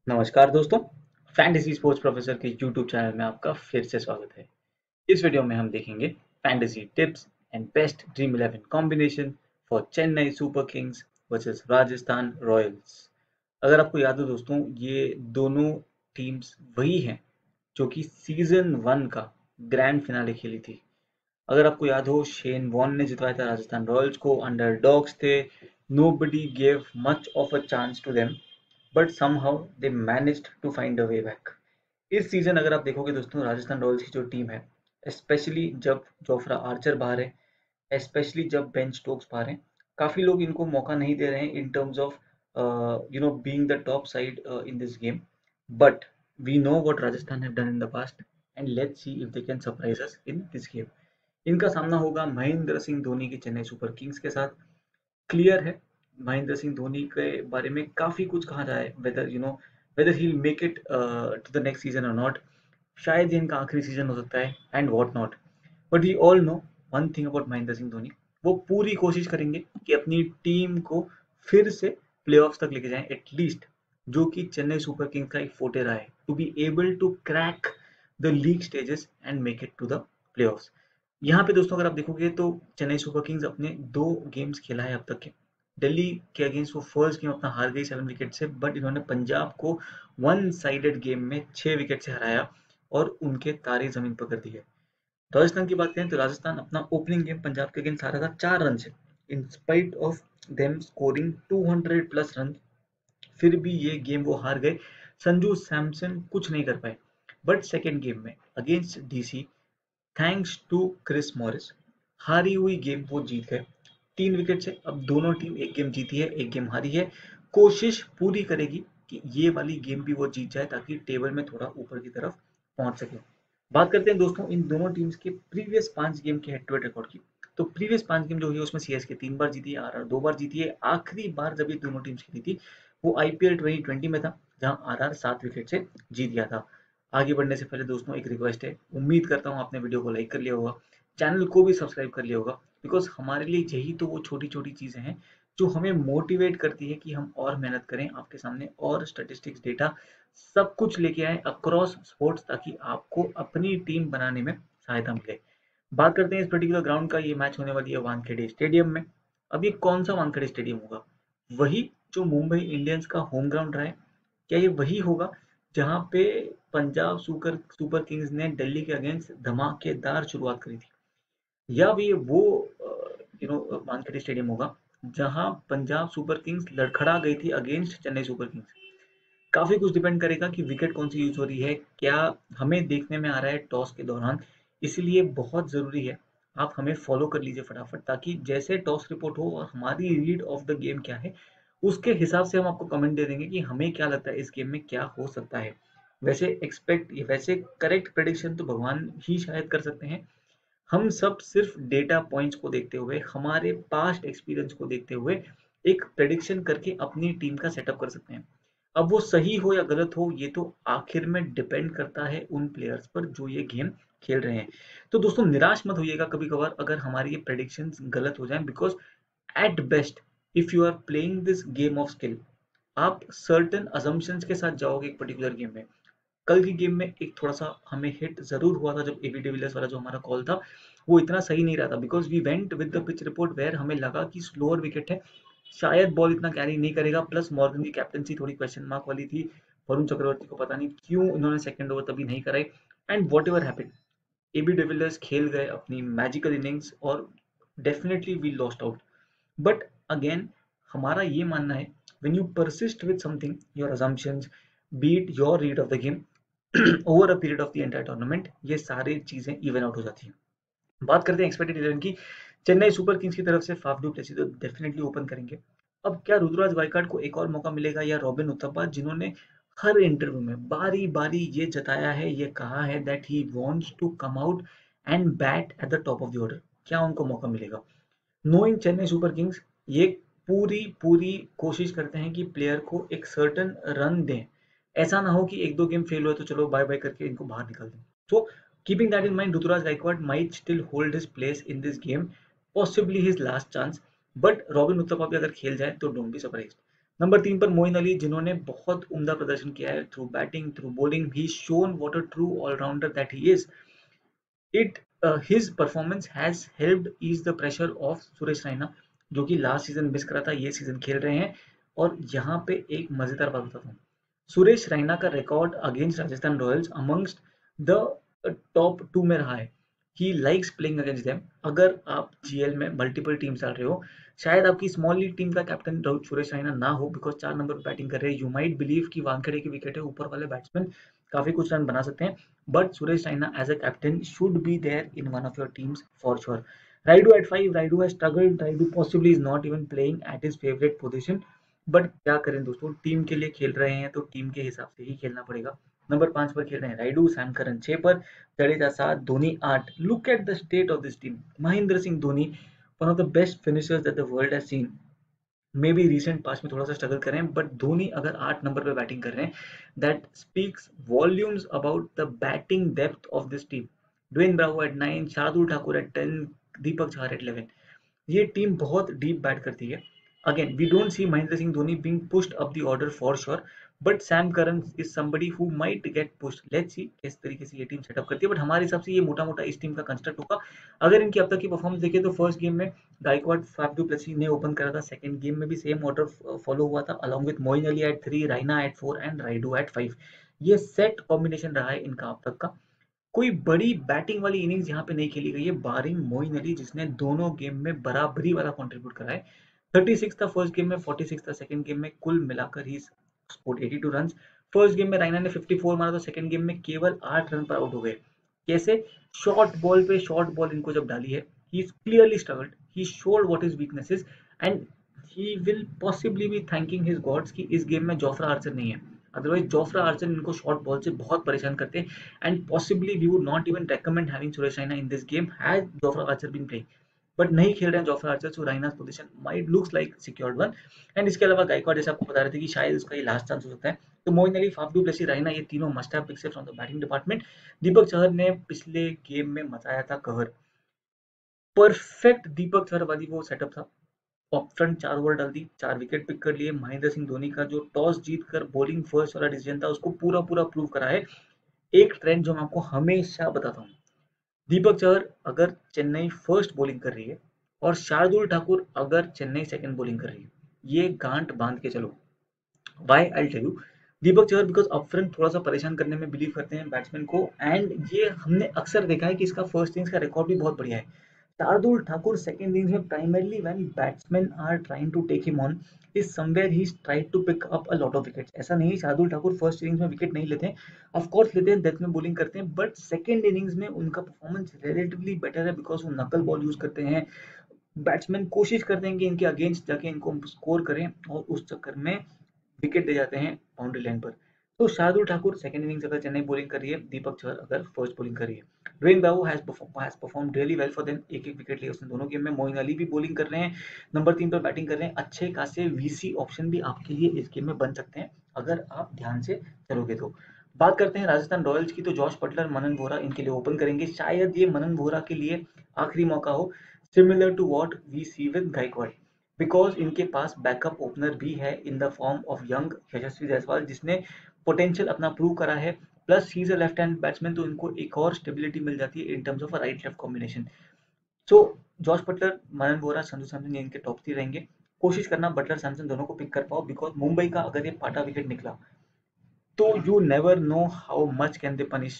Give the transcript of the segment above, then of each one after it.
नमस्कार दोस्तों, fantasy sports professor के यूट्यूब चैनल में आपका फिर से स्वागत है। इस वीडियो में हम देखेंगे fantasy tips and best Dream 11 combination for Chennai Super Kings versus Rajasthan Royals. अगर आपको याद हो दोस्तों, ये दोनों टीम्स वही हैं जो कि सीजन 1 का ग्रैंड फिनाले खेली थी। अगर आपको याद हो, शेन वॉर्न ने जितवाया था राजस्थान रॉयल्स को, अंडरडॉग्स थे, nobody gave much of a chance to them, but somehow they managed to find a way back. इस सीजन अगर आप देखोगे दोस्तों, राजस्थान रॉयल्स की जो टीम है, स्पेशली जब जोफ्रा आर्चर बाहर है, स्पेशली जब बेन स्टोक्स बाहर हैं, काफी लोग इनको मौका नहीं दे रहे हैं in terms of being the top side in this game. But we know what Rajasthan have done in the past and let's see if they can surprise us in this game. इनका सामना होगा महेंद्र सिंह धोनी की चेन्नई सुपर किंग्स के साथ। Clear है, महेंद्र सिंह धोनी के बारे में काफी कुछ कहा जाए, whether he make it to the next season और नॉट। शायद ये इनका आखिरी सीजन हो सकता है and what not. But we all know one thing about Mahendra Singh Dhoni, वो पूरी कोशिश करेंगे कि अपनी टीम को फिर से प्लेऑफ्स तक लेके जाएं एटलीस्ट, जो कि चेन्नई सुपर किंग्स का एक फोटे रहा है, to be able to crack the league stages and make it to the playoffs. यहाँ पे दोस्तों अगर आप देखोगे तो चेन्नई सुपर किंग्स अपने 2 गेम्स खेला है अब तक के। दिल्ली के अगेंस्ट वो फर्स्ट गेम अपना हार गई 7 विकेट से, बट इन्होंने पंजाब को वन साइडेड गेम में 6 विकेट से हराया और उनके तारे जमीन पर कर दिए। राजस्थान की बात करें तो राजस्थान अपना ओपनिंग गेम पंजाब के अगेंस्ट हारा था 4 रन से, in spite of them scoring 200 plus run. फिर भी ये गेम वो हार गए, संजू सैमसन कुछ नहीं कर पाए। बट सेकेंड गेम में against DC, thanks to Chris Morris, हारी हुई गेम वो जीत गए 3 विकेट से। अब दोनों टीम एक गेम जीती है, एक गेम हारी है। कोशिश पूरी करेगी कि ये वाली गेम भी वो जीत जाए ताकि टेबल में थोड़ा ऊपर की तरफ पहुंच सके। बात करते हैं दोस्तों इन दोनों टीम्स के प्रीवियस 5 गेम के हेड टू हेड रिकॉर्ड की। तो प्रीवियस 5 गेम जो हुई है उसमें सीएसके 3 बार जीती है, आरआर 2 बार जीती है। आखिरी बार जब ये दोनों टीम्स खेली थी वो आईपीएल 2020 में था, जहां आरआर 7 विकेट से जीत गया था। आगे बढ़ने से पहले दोस्तों एक रिक्वेस्ट है, उम्मीद करता हूँ आपने वीडियो को लाइक कर लिया होगा, चैनल को भी सब्सक्राइब कर लिया होगा, बिकॉज हमारे लिए यही तो वो छोटी छोटी चीज़ें हैं जो हमें मोटिवेट करती है कि हम और मेहनत करें आपके सामने, और स्टेटिस्टिक्स डेटा सब कुछ लेके आए अक्रॉस स्पोर्ट्स, ताकि आपको अपनी टीम बनाने में सहायता मिले। बात करते हैं इस पर्टिकुलर ग्राउंड का, ये मैच होने वाली है वानखेड़े स्टेडियम में। अब ये कौन सा वानखेड़े स्टेडियम होगा? वही जो मुंबई इंडियंस का होम ग्राउंड रहा है। क्या ये वही होगा जहाँ पे पंजाब सुपर सुपर किंग्स ने दिल्ली के अगेंस्ट धमाकेदार शुरुआत करी थी? या भी वो वानखेड़े स्टेडियम होगा जहाँ पंजाब सुपर किंग्स लड़खड़ा गई थी अगेंस्ट चेन्नई सुपर किंग्स? काफी कुछ डिपेंड करेगा कि विकेट कौन सी यूज हो रही है, क्या हमें देखने में आ रहा है टॉस के दौरान। इसलिए बहुत जरूरी है आप हमें फॉलो कर लीजिए फटाफट, ताकि जैसे टॉस रिपोर्ट हो और हमारी रीड ऑफ द गेम क्या है, उसके हिसाब से हम आपको कमेंट दे देंगे कि हमें क्या लगता है इस गेम में क्या हो सकता है। वैसे करेक्ट प्रेडिक्शन तो भगवान ही शायद कर सकते हैं। हम सब सिर्फ डेटा पॉइंट्स को देखते हुए, हमारे पास्ट एक्सपीरियंस को देखते हुए एक प्रेडिक्शन करके अपनी टीम का सेटअप कर सकते हैं। अब वो सही हो या गलत हो, ये तो आखिर में डिपेंड करता है उन प्लेयर्स पर जो ये गेम खेल रहे हैं। तो दोस्तों निराश मत होइएगा कभी कभार अगर हमारी ये प्रेडिक्शंस गलत हो जाएं, because at best if you are playing this game of skill, आप सर्टेन अजम्पशंस के साथ जाओगे एक पर्टिकुलर गेम में। कल की गेम में एक थोड़ा सा हमें हिट जरूर हुआ था जब एबी डिविलियर्स वाला जो हमारा कॉल था वो इतना सही नहीं रहा था, because we went with the pitch report where हमें लगा कि स्लोअर विकेट है, शायद बॉल इतना कैरी नहीं करेगा, प्लस मॉर्गन की कैप्टनसी थोड़ी क्वेश्चन मार्क वाली थी। वरुण चक्रवर्ती को पता नहीं क्यों इन्होंने सेकंड ओवर तभी नहीं कराई, and whatever happened, AB de Villiers खेल गए अपनी मैजिकल इनिंग्स और definitely we lost out. But again हमारा ये मानना है, when you persist with something, your assumptions, beat your read of the game over a period of the entire tournament, ये सारी चीजें इवन आउट हो जाती हैं। बात करते हैं एक्सपेक्टेड 11 की। चेन्नई सुपर किंग्स की तरफ से फाफ डू प्लेसी तो डेफिनेटली ओपन करेंगे। अब क्या रुतुराज गायकवाड को एक और मौका मिलेगा, या रॉबिन उथप्पा, जिन्होंने हर इंटरव्यू में बारी बारी ये जताया है, ये कहा है that he wants to come out and bat at the top of the order, क्या उनको मौका मिलेगा? नोइंग चेन्नई सुपर किंग्स, ये पूरी पूरी कोशिश करते हैं कि प्लेयर को एक सर्टन रन दें। ऐसा ना हो कि एक दो गेम फेल हुए तो चलो बाय बाय करके इनको बाहर निकाल दें। So keeping that in mind, Ruturaj Gaikwad might still hold his place in this game, possibly his last chance. But Robin Uthappa भी अगर खेल जाए तो डोंट बी सरप्राइज्ड। नंबर 3 पर मोइन अली, जिन्होंने बहुत उम्दा प्रदर्शन किया है through batting, through bowling. He shown what a true allrounder that he is. It his performance has helped ease the pressure of Suresh Raina, जो कि लास्ट सीजन मिस करा था, ये सीजन खेल रहे हैं। और यहाँ पे एक मजेदार बात बताता हूँ, सुरेश रैना का record against Rajasthan Royals amongst the top 2 में रहा है। He likes playing against them. अगर आप जीएल में मल्टीपल टीम डाल रहे हो, शायद आपकी स्मॉल लीग टीम का कैप्टन सुरेश रैना ना हो, बिकॉज 4 नंबर पर बैटिंग कर रहे हैं। यू माइट बिलीव कि वानखेड़े की विकेट है, ऊपर वाले बैट्समैन काफी कुछ रन बना सकते हैं, but Suresh Raina as a captain should be there in one of your teams for sure. Raidu at 5, Raidu has struggled. Raidu possibly is not even playing at his favorite position. But क्या करें दोस्तों, team के लिए खेल रहे हैं तो team के हिसाब से ही खेलना पड़ेगा। नंबर 5 पर खेल रहे हैं राइडू, सैम करन 6 पर, Jadeja 7, Dhoni 8। Look at the state of this team. Mahendra Singh Dhoni, one of the best finishers that the world has seen. Maybe recent past में थोड़ा सा स्ट्रगल कर रहे हैं, बट धोनी अगर 8 नंबर पे बैटिंग कर रहे हैं, that speaks volumes about the batting depth of this team. Dwayne Bravo at 9, Shardul Thakur at 10, Deepak Chahar at 11। ये टीम बहुत डीप बैट करती है। Again we don't see Mahendra Singh Dhoni being pushed up the order for sure, but Sam Curran is somebody who might get pushed. Let's see किस तरीके से ये team setup करती है, बट हमारे हिसाब से ये मोटा मोटा इस टीम का कंस्ट्रक्ट होगा। अगर इनकी अब तक की परफॉर्मेंस देखें तो फर्स्ट गेम में गायकवाड फाफ डू प्लेसी ने ओपन करा था, सेकंड गेम में भी सेम ऑर्डर फॉलो हुआ था, along with Moeen Ali at 3, Raina at 4 and Rayudu at 5। ये सेट कॉम्बिनेशन रहा है इनका अब तक का। कोई बड़ी बैटिंग वाली इनिंग्स यहाँ पे नहीं खेली गई है, बारिंग मोइन अली, जिसने दोनों गेम में बराबरी वाला कंट्रीब्यूट करा है। 36 था फर्स्ट गेम में, 46 था सेकंड गेम में, कुल मिलाकर he score 82 run. First game में राइना ने 54 मारा, तो सेकंड गेम में केवल 8 रन पर आउट हो गए। कैसे? शॉर्ट बॉल पे शॉर्ट बॉल इनको जब डाली है, he is clearly struggled, he showed what is weaknesses, and he will possibly be thanking his gods कि इस गेम में जोफ्रा आर्चर नहीं है। अदरवाइज जोफ्रा आर्चर इनको शॉर्ट बॉल से बहुत परेशान करते हैं, and possibly we would not even recommend having Suresh Raina in this game had Jofra Archer been playing. But नहीं खेल रहे हैं Jofra Archer, so Raina's position might looks like secured one. And इसके अलावा गायकवाड, जैसे आपको बता रहे थे कि शायद उसका ये लास्ट चांस हो सकता है, तो Moeen Ali, Faf du Plessis, Raina, ये तीनों must have picks from the batting department. Deepak Chahar ने पिछले गेम में मचाया था कहर। परफेक्ट दीपक चहर वाली वो सेटअप था। ऑफ फ्रंट 4 ओवर डाल दी, 4 विकेट पिक कर लिए। महेंद्र सिंह धोनी का जो टॉस जीत कर बॉलिंग फर्स्ट वाला डिसीजन था, उसको पूरा पूरा प्रूव करा है। एक ट्रेंड जो मैं आपको हमेशा बताता हूँ, दीपक चहर अगर चेन्नई फर्स्ट बॉलिंग कर रही है और शार्दुल ठाकुर अगर चेन्नई सेकंड बॉलिंग कर रही है, ये गांठ बांध के चलो। Why I tell you, Deepak Chahar because upfront थोड़ा सा परेशान करने में बिलीव करते हैं बैट्समैन को, एंड ये हमने अक्सर देखा है कि इसका फर्स्ट इनिंग्स का रिकॉर्ड भी बहुत बढ़िया है। शार्दुल ठाकुर सेकंड इनिंग्स में primarily when batsman are trying to take him on is somewhere he tried to pick up a lot of wickets. ऐसा नहीं है शार्दुल ठाकुर फर्स्ट इनिंग्स में विकेट नहीं लेते हैं, ऑफ कोर्स लेते हैं, डेथ में बॉलिंग करते हैं, बट सेकंड इनिंग्स में उनका परफॉर्मेंस रिलेटिवली बेटर है, बिकॉज वो नकल बॉल यूज करते हैं। बैट्समैन कोशिश करते हैं कि इनके अगेंस्ट जाके इनको स्कोर करें, और उस चक्कर में विकेट दे जाते हैं बाउंड्री लाइन पर। तो शार्दुल ठाकुर सेकंड इनिंग्स अगर चेन्नई बॉलिंग कर रही है, दीपक चहर अगर फर्स्ट बॉलिंग कर रही है। Dwayne Bravo has perform really well for them, एक एक विकेट लिए उसने दोनों गेम में। मोइन अली भी बॉलिंग कर रहे हैं, नंबर 3 पर बैटिंग कर रहे हैं। अच्छे खासे वीसी ऑप्शन भी आपके लिए इस गेम में बन सकते हैं अगर आप ध्यान से चलोगे तो। बात करते हैं राजस्थान रॉयल्स की, तो जॉश बटलर, मनन वोरा इनके लिए ओपन करेंगे। शायद ये मनन वोरा के लिए आखिरी मौका हो, similar to what we see with Gaikwad, because इनके पास बैकअप ओपनर भी है in the form of young Yashasvi Jaiswal, जिसने पोटेंशियल अपना प्रूव करा है। Plus he is a left hand batsman, तो इनको एक और स्टेबिलिटी मिल जाती है in terms of a right left combination. So Jos Buttler, Manan Vohra, Sanju Samson, ये इनके टॉप 3 रहेंगे। कोशिश करना बटलर सैमसन दोनों को पिक कर पाओ, बिकॉज मुंबई का अगर ये पाटा विकेट निकला तो you never know how much can they punish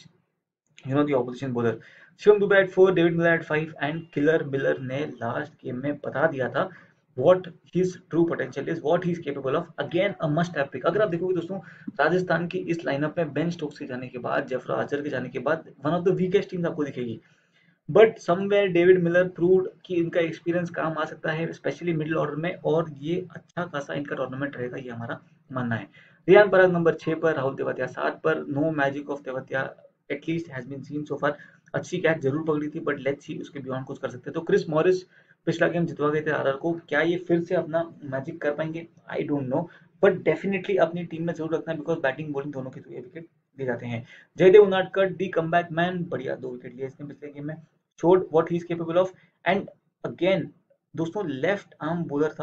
the opposition bowler. Shivam Dube at 4, David Miller at 5, and killer Miller ने लास्ट गेम में बता दिया था what his true potential is, what he is capable of. Again a must have pick. अगर आप देखोगे दोस्तों, राजस्थान की इस लाइनअप में बेन स्टोक्स के जाने के बाद, जेफ्रा आर्चर के जाने के बाद, one of the weakest teams आपको दिखेगी। But somewhere David Miller proved कि इनका एक्सपीरियंस काम आ सकता है, स्पेशली मिडिल ऑर्डर में, और ये अच्छा खासा इनका टूर्नामेंट रहेगा, ये हमारा मानना है। रियान पराग नंबर 6 पर, राहुल तेवतिया 7 पर। No magic of Tewatia at least has been seen so far. अच्छी कैच जरूर पकड़ी थी, बट लेट्स सी उसके बियॉन्ड कुछ कर सकते हैं। तो क्रिस मॉरिस पिछला गेम जितवा गए थे आरआर को, क्या ये फिर से अपना मैजिक कर पाएंगे? I don't know, but definitely अपनी टीम में जरूर रखना है, बिकॉज बैटिंग बॉलिंग दोनों के थ्रू ये विकेट दे जाते हैं। Jaydev Unadkat, the comeback man, बढ़िया 2 विकेट लिए इसने पिछले गेम में, showed what he is capable of, and again दोस्तों लेफ्ट आर्म बॉलर था,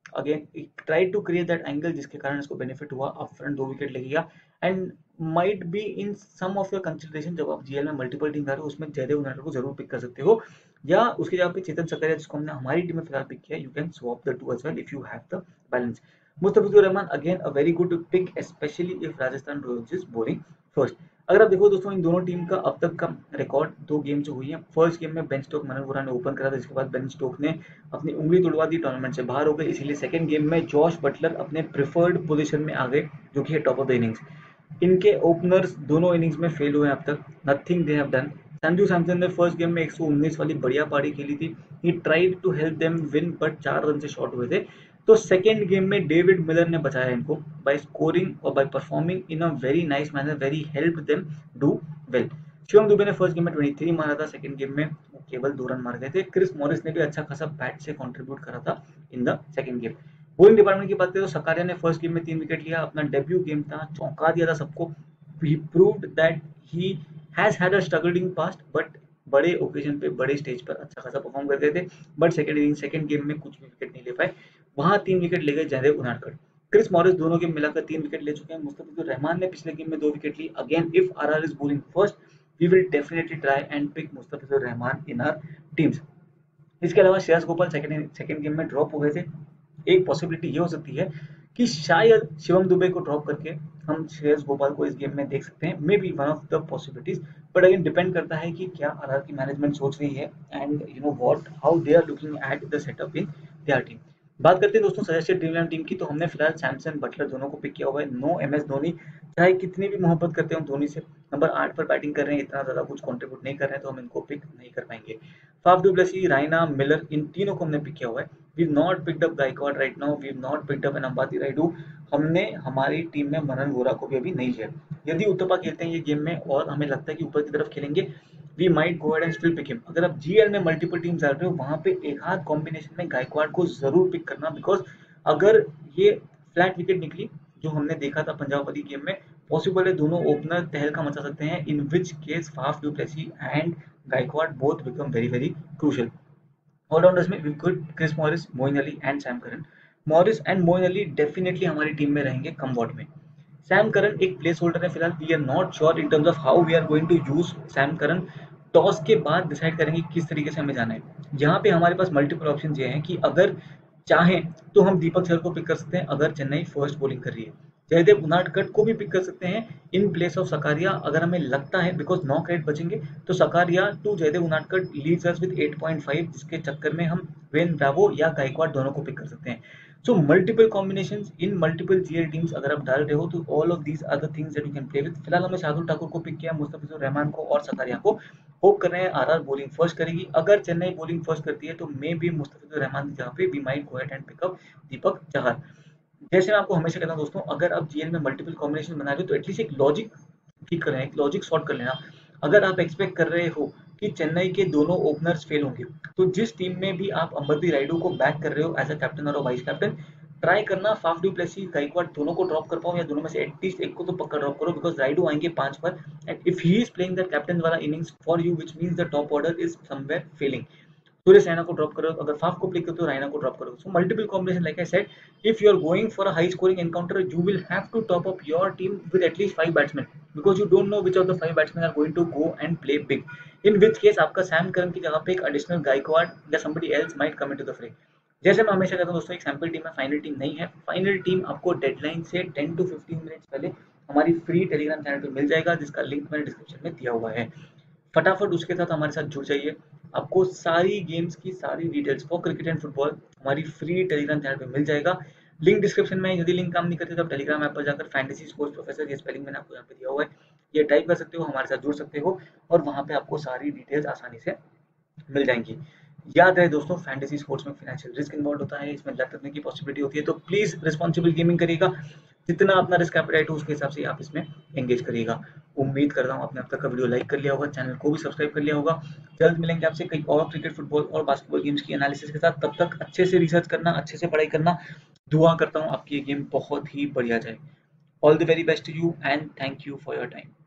again try to create that angle जिसके कारण इसको बेनिफिट हुआ, अप फ्रंट 2 विकेट ले गया। And might be in some of your consideration, जब आप जीएल में मल्टीपल टीम आ रहे हो उसमें जयदेव उनाडकट को जरूर पिक कर सकते हो, या उसकी जगह पे चेतन सकरिया जिसको हमने हमारी टीम में फिलहाल पिक किया, you can swap the two as well if you have the balance. Mustafizur Rahman again a very good pick, specially if Rajasthan Royals is bowling first. अगर आप देखो दोस्तों इन दोनों टीम का अब तक का रिकॉर्ड 2 गेम जो हुई है, फर्स्ट गेम में बेन स्टोक मनन वोरा ने ओपन करा था, जिसके बाद बेन स्टोक ने अपनी उंगली तोड़वा दी, टूर्नामेंट से बाहर हो गए, इसीलिए सेकंड गेम में जॉश बटलर अपने प्रिफर्ड पोजीशन में आ गए जो कि है टॉप ऑफ द इनिंग्स। इनके ओपनर्स दोनों इनिंग्स में फेल हुए अब तक, nothing they have done. Sanju Samson ने फर्स्ट गेम में 119 वाली बढ़िया पारी खेली थी, he tried to help them win but 4 run से शॉर्ट हुए थे। तो सेकेंड गेम में डेविड मिलर ने बचाया इनको बाय स्कोरिंग और by performing in a very nice manner, very help them do well. Shivam Dube ने फर्स्ट गेम में 23 मारा था, सेकंड गेम में वो केवल 2 रन मार गए थे। क्रिस मॉरिस ने भी अच्छा खासा बैट से कंट्रीब्यूट करा था in the second game. Bowling department की बात करें तो सकारिया ने फर्स्ट गेम में 3 विकेट लिया, अपना डेब्यू गेम था, चौंका दिया था सबको। he proved that he has had a struggling past, but बड़े ओकेजन पे बड़े स्टेज पर अच्छा खासा परफॉर्म कर गए थे, बट सेकंड गेम में कुछ भी विकेट नहीं ले पाए, वहां 3 विकेट ले गए जयदेव उनाडकट। क्रिस मॉरिस दोनों गेम मिलाकर 3 विकेट ले चुके हैं। मुस्तफिजुर रहमान ने पिछले गेम में 2 विकेट ली। Again if RR is bowling first, we will definitely try and pick Mustafizur Rahman in our teams. इसके अलावा श्रेयस गोपाल सेकंड गेम में ड्रॉप हो गए थे। एक पॉसिबिलिटी ये हो सकती है कि शायद शिवम दुबे को ड्रॉप करके हम श्रेयस गोपाल को इस गेम में देख सकते हैं, maybe one of the possibilities, but again depend करता है कि क्या आरआर की मैनेजमेंट सोच रही है and you know what how they are looking at the setup in their team. बात करते हैं दोस्तों सजेस्टेड ड्रीम इलेवन टीम की, तो हमने फिलहाल सैमसन बटलर दोनों को पिक किया हुआ है। नो एम एस धोनी, चाहे कितनी भी मोहब्बत करते हो धोनी से, नंबर 8 पर बैटिंग कर रहे हैं, इतना ज्यादा कुछ कंट्रीब्यूट नहीं कर रहे हैं, तो हम इनको पिक नहीं कर पाएंगे। Faf du Plessis, Raina, Miller, इन तीनों को हमने पिक किया हुआ है। We not picked up Gaikwad right now, we not picked up an Ambati Rayudu. हमने हमारी टीम में मनन वोरा को भी अभी नहीं लिया। यदि उत्तपा खेलते हैं ये गेम में और हमें लगता है कि ऊपर की तरफ खेलेंगे, we might go ahead and still pick him. अगर आप जीएल में मल्टीपल टीम डाल रहे हो, वहां पे एक हाथ कॉम्बिनेशन में गायकवाड को जरूर पिक करना, बिकॉज अगर ये फ्लैट विकेट निकली जो हमने देखा था पंजाब वाली गेम में, पॉसिबल है दोनों ओपनर तहलका मचा सकते हैं, in which case Faf du Plessis and Gaikwad both become very very crucial. Allrounders में we good Chris Morris, Moeen Ali and Sam Curran. Morris and Moeen Ali definitely हमारी टीम में रहेंगे कम वॉट में। Sam Curran एक place holder है फिलहाल, we are not sure in terms of how we are going to use Sam Curran. Toss के बाद decide करेंगे किस तरीके से हमें जाना है। यहाँ पे हमारे पास मल्टीपल ऑप्शन ये हैं कि अगर चाहें तो हम दीपक चहर को पिक कर सकते हैं अगर चेन्नई फर्स्ट बॉलिंग कर रही है। जयदेव उनाडकट को भी पिक कर सकते हैं इन प्लेस ऑफ सकारिया, अगर हमें लगता है, बिकॉज 9 क्रेडिट बचेंगे, तो Sakariya to Jaydev Unadkat leaves us with 8.5, जिसके चक्कर में हम वेन ब्रावो या गायकवाड दोनों को पिक कर सकते हैं। So multiple combinations in multiple GL teams अगर आप डाल रहे हो, तो all of these are the things that you can play with. फिलहाल हमने शार्दुल ठाकुर को पिक किया, मुस्तफिजुर रहमान को और सकारिया को। होप कर रहे हैं आरआर बॉलिंग फर्स्ट करेगी। अगर चेन्नई बॉलिंग फर्स्ट करती है तो मे बी मुस्तफिजुर रहमान की जगह पे we might go ahead and pick up Deepak Chahar. जैसे मैं आपको हमेशा कहता हूँ दोस्तों, अगर आप जीएल में मल्टीपल कॉम्बिनेशन बना रहे हो तो एटलीस्ट एक लॉजिक ठीक कर रहे हैं, एक लॉजिक सॉर्ट कर लेना। अगर आप एक्सपेक्ट कर रहे हो कि चेन्नई के दोनों ओपनर्स फेल होंगे, तो जिस टीम में भी आप अंबती रायडू को बैक कर रहे हो एज अ कैप्टन और वाइस कैप्टन, ट्राई करना फाफ डू प्लेसी गायकवाड दोनों को ड्रॉप कर पाओ, या दोनों में से एटलीस्ट एक को तो पक्का ड्रॉप करो, बिकॉज रायडू आएंगे 5 पर, and if he is playing the captain वाला innings for you, which means the top order is somewhere failing. Suresh Raina को ड्रॉप करो, अगर फाफ को प्ले करते हो रैना को ड्रॉप करो। So multiple combination, like I said, if you are going for a high scoring encounter, you will have to top up your team with at least 5 batsmen, because you don't know which of the 5 batsmen are going to go and play big, in which case आपका Sam Curran की जगह पे एक additional Gaikwad या somebody else might come into the fray। जैसे मैं हमेशा कहता हूँ दोस्तों, एक सैंपल टीम है, फाइनल टीम नहीं है। फाइनल टीम आपको डेडलाइन से 10 to 15 मिनट्स पहले हमारी फ्री टेलीग्राम चैनल पे मिल जाएगा, जिसका लिंक मैंने डिस्क्रिप्शन में दिया हुआ है। फटाफट उसके साथ हमारे साथ जुड़ जाइए। आपको सारी गेम्स की सारी details for cricket and football हमारी फ्री टेलीग्राम चैनल पे मिल जाएगा, लिंक डिस्क्रिप्शन में है। यदि लिंक काम नहीं करते तो आप टेलीग्राम ऐप पर जाकर फैंटेसी स्पोर्ट्स प्रोफेसर, ये स्पेलिंग मैंने आपको यहाँ पे दिया हुआ है, ये टाइप कर सकते हो, हमारे साथ जुड़ सकते हो, और वहाँ पे आपको सारी डिटेल्स आसानी से मिल जाएंगी। याद रहे दोस्तों, फैंटेसी स्पोर्ट्स में फाइनेंशियल रिस्क इन्वॉल्व होता है, इसमें लत लगने की पॉसिबिलिटी होती है, तो प्लीज रिस्पॉन्सिबल गेमिंग करिएगा। जितना अपना रिस्क एपेटाइट हो उसके हिसाब से आप इसमें एंगेज करिएगा। उम्मीद करता हूँ आपने अब तक का वीडियो लाइक कर लिया होगा, चैनल को भी सब्सक्राइब कर लिया होगा। जल्द मिलेंगे आपसे कई और क्रिकेट, फुटबॉल और बास्केटबॉल गेम्स की एनालिसिस के साथ। तब तक अच्छे से रिसर्च करना, अच्छे से पढ़ाई करना। दुआ करता हूँ आपकी ये गेम बहुत ही बढ़िया जाए। All the very best to you and thank you for your time.